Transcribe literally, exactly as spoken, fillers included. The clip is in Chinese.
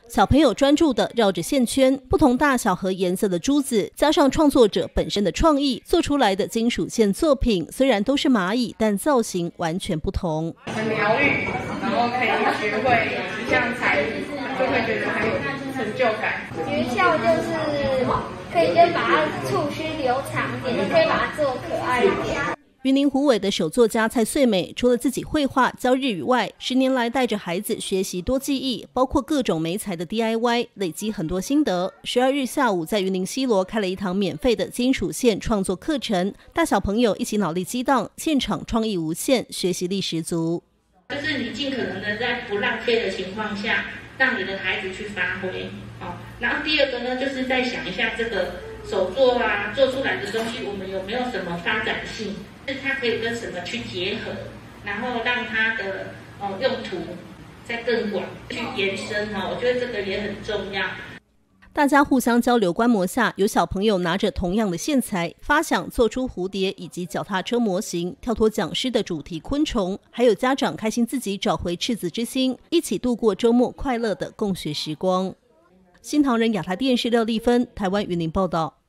小朋友专注地绕着线圈，不同大小和颜色的珠子，加上创作者本身的创意，做出来的金属线作品，虽然都是蚂蚁，但造型完全不同。 很疗愈，然后可以学会一项才艺，就会觉得很有成就感。 诀窍就是可以先把它触须留长一点，就可以把它做可爱一点。 云林虎尾的手作家蔡穗美，除了自己绘画、教日语外，十年来带着孩子学习多技艺，包括各种媒材的 D I Y， 累积很多心得。十二日下午在云林西螺开了一堂免费的金属线创作课程，大小朋友一起脑力激荡，现场创意无限，学习力十足。 就是你尽可能的在不浪费的情况下，让你的孩子去发挥。哦，然后第二个呢，就是再想一下这个手作啊，做出来的东西，我们有没有什么发展性？是它可以跟什么去结合，然后让它的哦用途再更广去延伸哈、哦，我觉得这个也很重要。 大家互相交流观摩下，有小朋友拿着同样的线材，发想做出蝴蝶以及脚踏车模型，跳脱讲师的主题昆虫，还有家长开心自己找回赤子之心，一起度过周末快乐的共学时光。新唐人亚太电视廖丽芬，台湾云林报道。